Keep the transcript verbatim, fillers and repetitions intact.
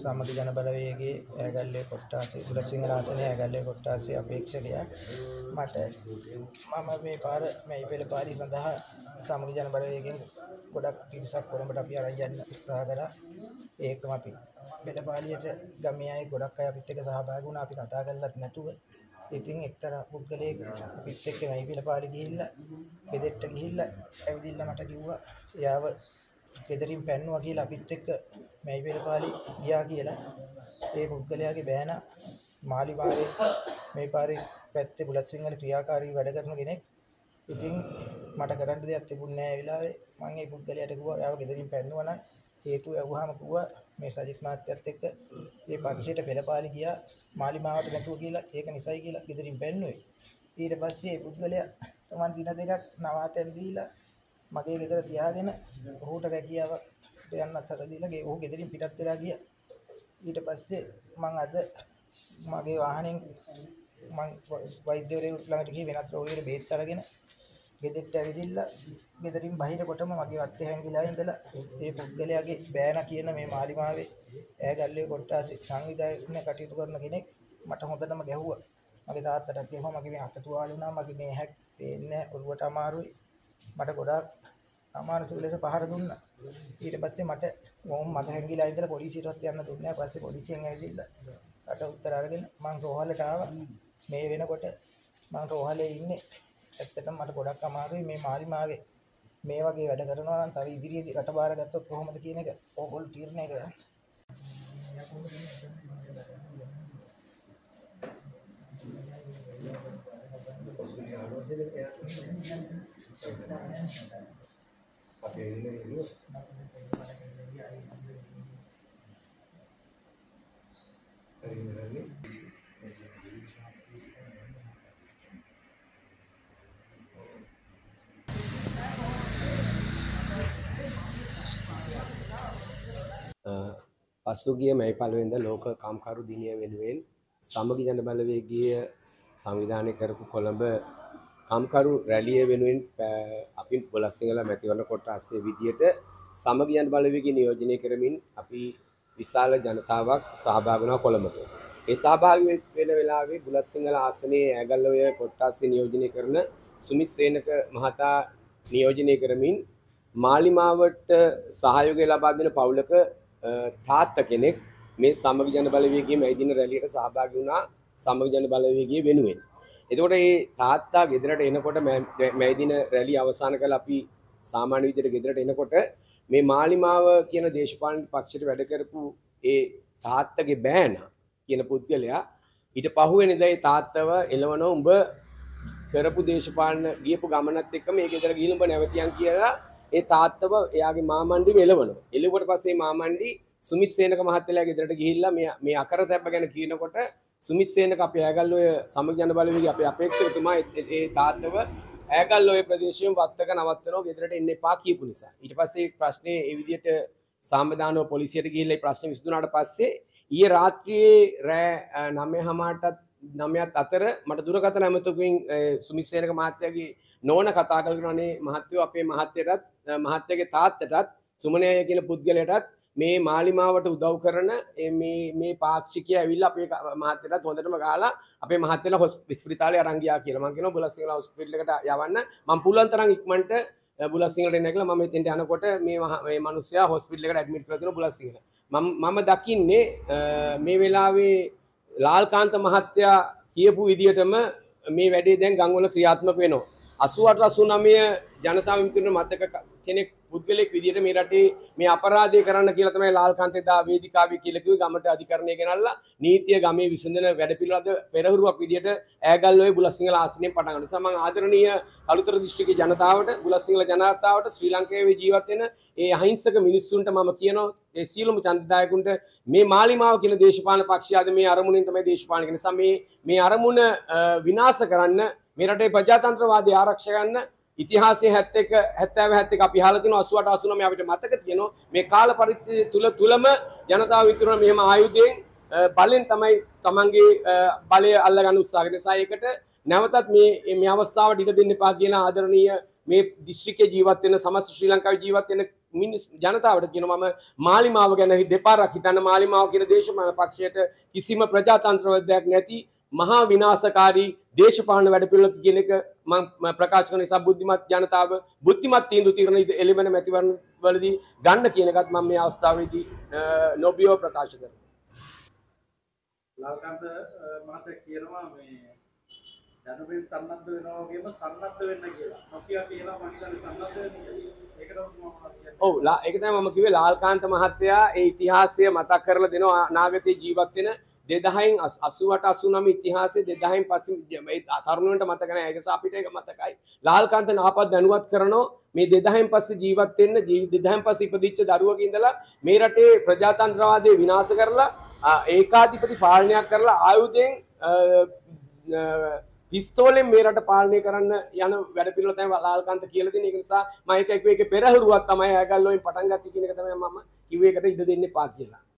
සමගි ජන බලවේගයේ ඇගල්ලේ කොට්ටාසේ බුලසිංහල ආසනයේ ඇගල්ලේ කොට්ටාසේ අපේක්ෂකයා මට මම මේ පාර මේ ඉපෙළ පාරි සඳහා සමගි ජන බලවේගයෙන් ගොඩක් පිරිසක් කොළඹට අපි අරන් යන්න උත්සාහ කළා. ඒකම අපි පෙළපාලියට ගමේ අය ගොඩක් අය අපිත් එක්ක සහභාගී වුණා. අපි කතා කරලත් නැතුව ඉතින් එක්තරා පුද්ගලයෙක් අපිත් එක්ක මේ පෙළපාලි ගිහිල්ලා ගෙදරට ගිහිල්ලා ඇවිදින්න මට කිව්වා එයාව ගෙදරින් පැන්නුවා කියලා අපිත් එක්ක මේ පෙළපාලි ගියා කියලා. ඒ පුද්ගලයාගේ බෑනා මාලිමාවේ මේ පාරේ පැත්තේ බුලත්සිංහල ක්‍රියාකාරී වැඩ කරන කෙනෙක්. ඉතින් මට කරන්න දෙයක් තිබුණේ නැහැ ඒ වෙලාවේ. මම ඒ පුද්ගලයාට කිව්වා එයාව ගෙදරින් පැන්නුවා නම් හේතුව අහුවාම කිව්වා මේ සජිත් මාත්‍යත් එක්ක මේ පක්ෂයට පෙළපාලි ගියා මාලිමාවට නැතුව කියලා ඒක නිසයි කියලා ගෙදරින් පැන්නුවේ. ඊට පස්සේ පුද්ගලයා මම දින දෙකක් නවාතැන් දීලා මගේ ගෙදර තියාගෙන ඔහුට රැකියාවක් යන්නත් හද දීලා ගේ ඔහු ගෙදරින් පිටත් වෙලා ගියා. ඊට පස්සේ මම අද මගේ වාහනෙන් මම වෛද්‍යවරයෙකුට ළඟට ගිහින් වෙනත් රෝගියෙකුට බේත් අරගෙන ගෙදරට ඇවිදින්න ගෙදරින් බහිර කොටම මගේ අත්ේ හැංගිලා ඉඳලා ඒ පුද්ගලයාගේ බෑනා කියන මේ මාලිමාවේ ඈගල්ලේ කොට්ටාසේ සංවිධායකන කටයුතු කරන කෙනෙක් මට හොඳටම ගැහුවා. මගේ තාත්තට කිව්වා මගේ මේ අත තුවාල වුණා, මගේ මේ හැක් පේන්නේ ඔළුවට අමාරුයි. මට ගොඩාක් අමාරු ලෙස පහර දුන්නා. ඊට පස්සේ මට මොම් මත හැංගිලා ඉඳලා පොලිසියටත් යන්න දුන්නේ නැහැ. පස්සේ පොලිසියෙන් ඇවිදින්න අට උත්තර අරගෙන මං රෝහලට ආවා. මේ වෙනකොට මං රෝහලේ ඉන්නේ. ඇත්තටම මට ගොඩක් අමාරුයි මේ මාලිමාවේ මේ වගේ වැඩ කරනවා නම් තව ඉදිරියේදී රට බාර ගත්තොත් කොහොමද කියන එක ඕගොල්ලෝ තීරණය කරන්න. පසුගිය මැයි පළවෙනිදා ලෝක කාම්කරු දිනය වෙනුවෙන් සමගි ජන බලවේගීය සංවිධානය කරපු කොළඹ කාම්කරු රැළිය වෙනුවෙන් අපි බුලත්සිංහල මැතිවරණ කොට්ටාසේ විදියට සමගි ජන බලවේගීය නියෝජනය කරමින් අපි විශාල ජනතාවක් සහභාගී වුණා කොළඹට. ඒ සහභාගී වෙන වෙලාවේ බුලත්සිංහල ආසනයේ ඇගල්ලොය කොට්ටාසේ නියෝජනය කරන සුමිත් සේනක මහතා නියෝජනය කරමින් මාලිමාවට සහයෝගය ලබා දෙන පවුලක තාත්තා කෙනෙක් මේ සමගි ජන බලවේගයේ මේ දින රැළියට සහභාගී වුණා සමගි ජන බලවේගයේ වෙනුවෙන්. එතකොට මේ තාත්තා ගෙදරට එනකොට මේ දින රැළිය අවසන් කරලා අපි සාමාන්‍ය විදිහට ගෙදරට එනකොට මේ මාලිමාව කියන දේශපාලන පක්ෂයට වැඩ කරපු ඒ තාත්තගේ බෑනා කියන පුද්ගලයා ඊට පහුවෙනිදා ඒ තාත්තව එළවන උඹ කරපු දේශපාලන ගියපු ගමනත් එක්ක මේ ගෙදර ගිහින් උඹ නැවතියන් කියලා ඒ තාත්තව එයාගේ මාමණ්ඩිව එළවනවා. එළවුවට පස්සේ මාමණ්ඩි සුමිත් සේනක මහත්තයලා ගෙදරට ගිහිල්ලා මේ මේ අකරතැබ්බ ගැන කියනකොට සුමිත් සේනක අපේ ඇගල්ලොය සමගි ජන බලවේගයේ අපේ අපේක්ෂකතුමා ඒ තාත්තව ඇගල්ලොය ප්‍රදේශයෙන් වත්තක නවත්තනවා ගෙදරට එන්න එපා කියපු නිසා. ඊට පස්සේ ප්‍රශ්නේ ඒ විදිහට සාමදානව පොලිසියට ගිහිල්ලා ඒ ප්‍රශ්නේ විසඳුනාට පස්සේ ඊයේ රාත්‍රියේ රෑ නවයටත් නවයත් අතර මට දුරකථන ඇමතුමකින් සුමිත් සේනක මහත්තයාගේ නෝන කතා කරගෙන අනේ මහත්තයෝ අපේ මහත්තයටත් මහත්තයාගේ තාත්තටත් සුමනය කියන පුද්ගලයාටත් මේ මාලිමාවට උදව් කරන මේ මේ පාක්ෂිකය ඇවිල්ලා අපේ මහත්තයාටත් හොඳටම ගහලා අපේ මහත්තයලා හොස්පිටාලේ අරන් ගියා කියලා. මම කියනවා බුලත්සිංහල හොස්පිටල් එකට යවන්න. මම පුළුවන් තරම් ඉක්මනට බුලත්සිංහලට එන්න කියලා මම එතෙන්ට යනකොට මේ මේ මිනිස්සයා හොස්පිටල් එකට ඇඩ්මිට් කරලා දෙනවා බුලත්සිංහල. මම මම දකින්නේ මේ වෙලාවේ ලාල්කාන්ත මහත්තයා කියපු විදිහටම මේ වැඩේ දැන් ගම්වල ක්‍රියාත්මක වෙනවා. අසූ අට අසූ නවය ජනතා විමුක්ති මතක කෙනෙක් පුද්ගලෙක් විදිහට මේ රටේ මේ අපරාධය කරන්න කියලා තමයි ලාල්කාන්ත එදා වේදිකාවේ කියලා කිව්වේ. ගමට අධිකරණය ගෙනල්ලා නීතිය ගමේ විසඳන වැඩපිළිවෙලද පෙරහුරුවක් විදිහට ඈගල්ලොයේ බුලත්සිංහල ආසනයෙන් පටන් ගන්නවා. නිසා මම ආදරණීය කළුතර දිස්ත්‍රික්කයේ ජනතාවට බුලත්සිංහල ජනතාවට ශ්‍රී ලංකාවේ ජීවත් වෙන ඒ අහිංසක මිනිස්සුන්ට මම කියනවා ඒ සියලුම ඡන්දදායකුන්ට මේ මාලිමාව කියන දේශපාලන පක්ෂය අද මේ අරමුණෙන් තමයි දේශපාලන කරන නිසා මේ මේ අරමුණ විනාශ කරන්න මේ රටේ ප්‍රජාතන්ත්‍රවාදය ආරක්ෂා ගන්න ඉතිහාසයේ හැත්තෑව හැත්තෑව අපි අහලා තියෙනවා අසූ අට අසූ නවය අපිට මතක තියෙනවා මේ කාල පරිච්ඡේදය තුල තුලම ජනතාව විතරම මෙහෙම ආයුධයෙන් බලෙන් තමයි තමන්ගේ බලය අල්ල ගන්න උත්සාහ කරන නිසා ඒකට නැවතත් මේ මේ අවස්ථාවට ඉඩ දෙන්න එපා කියන ආදරණීය මේ දිස්ත්‍රික්කයේ ජීවත් වෙන සමස්ත ශ්‍රී ලංකාවේ ජීවත් වෙන මිනිස් ජනතාවට කියනවා මම මාලිමාව ගැන දෙපාරක් හිතන්න මාලිමාව කියන දේශපාලන පක්ෂයට කිසිම ප්‍රජාතන්ත්‍රවාදයක් නැති මහා විනාශකාරී දේශපාලන වැඩපිළිවෙලක් කියන එක මම ප්‍රකාශ කරන නිසා බුද්ධිමත් ජනතාව බුද්ධිමත් තීන්දුව తీරන එළවෙන මැතිවරණ වලදී ගන්න කියන එකත් මම මේ අවස්ථාවේදී නොබියෝ ප්‍රකාශ කරනවා. ලාල්කාන්ත මහත්තයා කියනවා මේ දැනුමින් සන්නද්ධ වෙනවා වගේම සන්නද්ධ වෙන්න කියලා. නොකිය කියලා මම හිතන්නේ සන්නද්ධ වෙන්නේ. ඒක තමයි මම කියන්නේ. ඔව් ඒක තමයි මම කිව්වේ ලාල්කාන්ත මහත්තයා ඒ ඉතිහාසය මතක් කරලා දෙනවා අනාගතයේ ජීවත් වෙන දෙදහයෙන් අසූඅට අසූනවය ඉතිහාසයේ දෙදහයෙන් පස්සේ මේ තරුණයන්ට මතක නැහැ. ඒක නිසා අපිට ඒක මතකයි. ලාල්කාන්ත නාපත් දැනුවත් කරනවා මේ දෙදහයෙන් පස්සේ ජීවත් වෙන්න දෙදහයෙන් පස්සේ ඉපදිච්ච දරුවක ඉඳලා මේ රටේ ප්‍රජාතන්ත්‍රවාදය විනාශ කරලා ඒකාධිපති පාලනයක් කරලා ආයුධයෙන් පිස්තෝලෙන් මේ රට පාලනය කරන්න යන වැඩ පිළිවෙල තමයි ලාල්කාන්ත කියලා දෙන්නේ. ඒක නිසා මම ඒක ඒකේ පෙරහුරුවක් තමයි ඇගල්ලෝයින් පටන් ගත්තේ කියන එක තමයි මම කිව්වේ. ඒකට ඉඩ දෙන්න එපා කියලා.